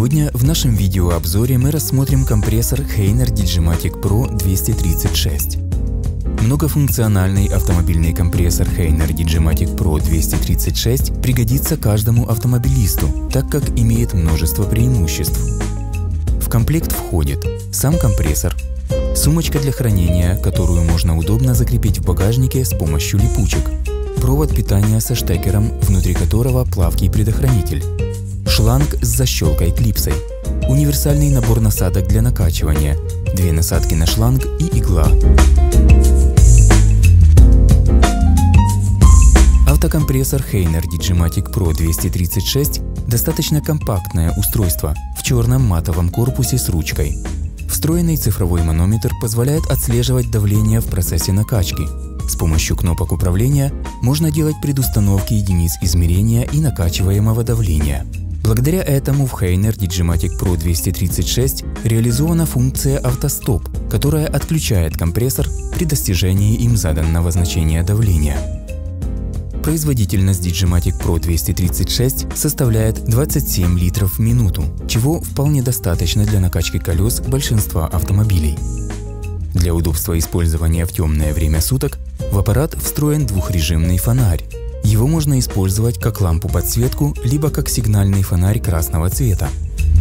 Сегодня в нашем видеообзоре мы рассмотрим компрессор Hainer Digimatic Pro 236. Многофункциональный автомобильный компрессор Hainer Digimatic Pro 236 пригодится каждому автомобилисту, так как имеет множество преимуществ. В комплект входит сам компрессор, сумочка для хранения, которую можно удобно закрепить в багажнике с помощью липучек, провод питания со штекером, внутри которого плавкий предохранитель, шланг с защелкой-клипсой, универсальный набор насадок для накачивания, 2 насадки на шланг и игла. Автокомпрессор Hainer Digimatic Pro 236 – достаточно компактное устройство в черном матовом корпусе с ручкой. Встроенный цифровой манометр позволяет отслеживать давление в процессе накачки. С помощью кнопок управления можно делать предустановки единиц измерения и накачиваемого давления. Благодаря этому в Hainer Digimatic Pro 236 реализована функция автостоп, которая отключает компрессор при достижении им заданного значения давления. Производительность Digimatic Pro 236 составляет 27 литров в минуту, чего вполне достаточно для накачки колес большинства автомобилей. Для удобства использования в темное время суток в аппарат встроен двухрежимный фонарь. Его можно использовать как лампу-подсветку, либо как сигнальный фонарь красного цвета.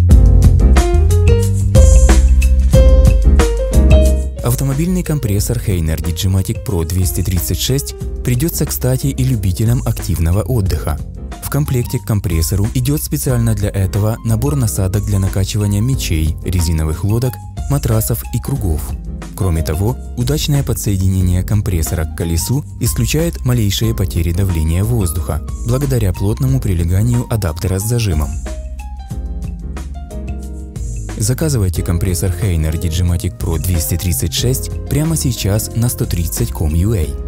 Автомобильный компрессор Hainer Digimatic Pro 236 придется кстати и любителям активного отдыха. В комплекте к компрессору идет специально для этого набор насадок для накачивания мечей, резиновых лодок, матрасов и кругов. Кроме того, удачное подсоединение компрессора к колесу исключает малейшие потери давления воздуха, благодаря плотному прилеганию адаптера с зажимом. Заказывайте компрессор Hainer Digimatic Pro 236 прямо сейчас на 130.com.ua.